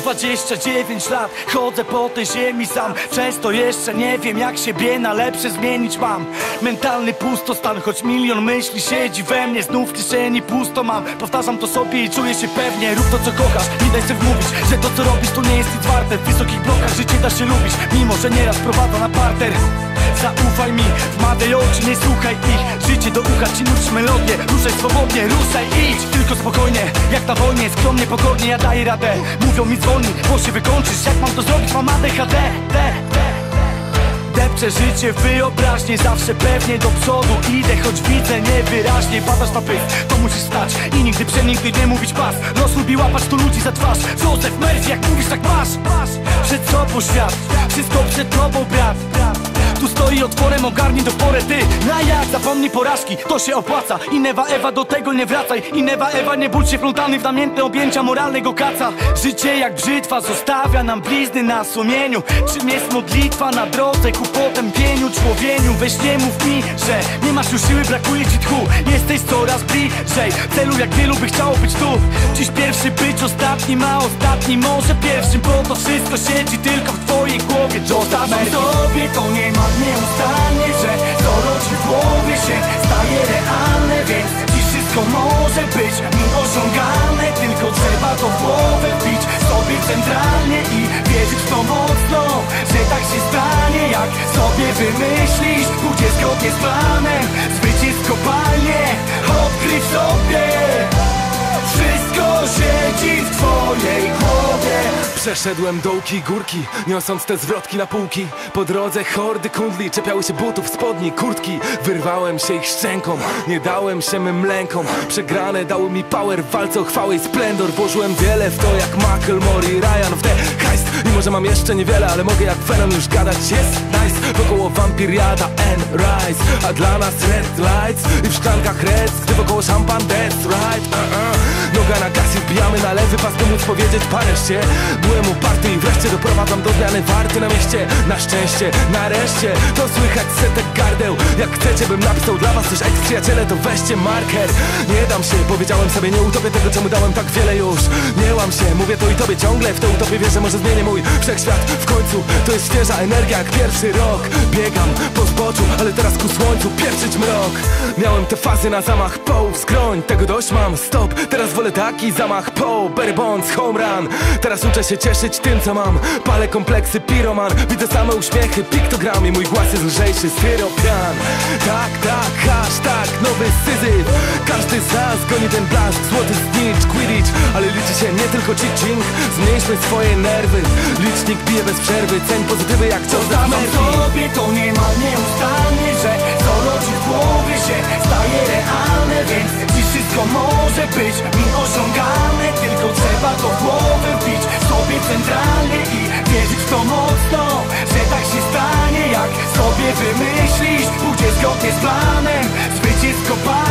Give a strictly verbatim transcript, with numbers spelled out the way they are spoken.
dwadzieścia dziewięć lat, chodzę po tej ziemi sam. Często jeszcze nie wiem, jak siebie na lepsze zmienić mam. Mentalny pustostan, choć milion myśli siedzi we mnie. Znów w kieszeni pusto mam. Powtarzam to sobie i czuję się pewnie. Rób to, co kochasz, nie daj sobie wmówić, że to, co robisz, to nie jest nic warte. W wysokich blokach życie da się lubić, mimo że nieraz prowadza na parter. Zaufaj mi, wmawiaj oczy, nie słuchaj ich. Życie do ucha ci nuć melodię. Ruszaj swobodnie, ruszaj, idź. Tylko spokojnie, jak na wojnie, skromnie, pogodnie, ja daję radę. Mówią mi dzwoni, bo się wykończysz. Jak mam to zrobić, mam A D H D. Depczę życie w wyobraźni, zawsze pewnie do przodu idę, choć widzę niewyraźnie. Padasz na pysk, to musisz stać i nigdy przenigdy nie mówić pas. Los lubi łapać tu ludzi za twarz. Józef Murphy, jak mówisz, tak masz. Przed sobą świat, wszystko przed tobą, brat. Tu stoi otworem, ogarnij do porę ty. Na jak zapomnij porażki, to się opłaca. I newa Ewa, do tego nie wracaj. I newa Ewa, nie bój się wplątany w namiętne objęcia moralnego kaca. Życie jak brzytwa zostawia nam blizny na sumieniu. Czym jest modlitwa na drodze ku potępieniu? Człowieniu, weź nie mów mi, że nie masz już siły, brakuje ci tchu. Jesteś coraz bliżej celu, jak wielu by chciało być tu. Dziś pierwszy być ostatnim, a ostatni może pierwszym. Bo to wszystko siedzi tylko w twojej głowie. Zostawiam sobie, to nie ma nieustannie, że co rodzi w głowie się staje realne. Więc dziś wszystko może być mi osiągalne. Tylko trzeba to w głowę wbić sobie centralnie i wierzyć w to mocno, że tak się stanie, jak sobie wymyślisz. Pójdzie zgodnie z planem, zwycięsko palnie. Odkryj w sobie, wszystko siedzi w twojej głowie. Przeszedłem dołki i górki, niosąc te zwrotki na półki. Po drodze hordy kundli czepiały się butów, spodni, kurtki. Wyrwałem się ich szczęką, nie dałem się mym lękom. Przegrane dały mi power w walce o chwałę i splendor. Włożyłem wiele w to jak Macklemore i Ryan w te heist. Mimo że mam jeszcze niewiele, ale mogę jak Venom już gadać. Jest nice, wokoło wampiriada and rise. A dla nas red lights i w szklankach reds, gdy wokoło szampan that's right. uh -uh. Noga na gaz i wbijamy na lewy pas, by móc powiedzieć pareszcie. Byłem uparty i wreszcie doprowadzam do zmiany warty na mieście. Na szczęście, nareszcie to słychać setek gardeł. Jak chcecie, bym napisał dla was coś, ej przyjaciele, to weźcie marker. Nie dam się, powiedziałem sobie, nie utopię tego, czemu dałem tak wiele już. Nie łam się, mówię to i tobie ciągle. W tę utopię wierzę, może zmienię mój wszechświat. W końcu to jest świeża energia jak pierwszy rok. Biegam po zboczu, ale teraz ku słońcu pieprzyć mrok. Miałem te fazy na zamach po skroń, tego dość mam, stop. Teraz wolę taki zamach po Barry Bonds, home run. Teraz uczę się cieszyć tym, co mam. Palę kompleksy, piroman. Widzę same uśmiechy, piktogram i mój głaz jest lżejszy, styropian. Tak, tak, hashtag, nowy syzyf. Każdy z nas goni ten blask, złoty snitch, quidditch. Ale liczy się nie tylko cheating. Zmniejszmy swoje nerwy. Licznik bije bez przerwy, ceń pozytywy jak Józef Murphy. Sobie to nie ma nieustannie, że co rodzi w głowie się staje realne. Więc dziś wszystko może być mi osiągalne. Tylko trzeba to w głowę wbić sobie centralnie i wierzyć w to mocno, że tak się stanie, jak sobie wymyślisz. Pójdzie zgodnie z planem, zwycięsko palnie.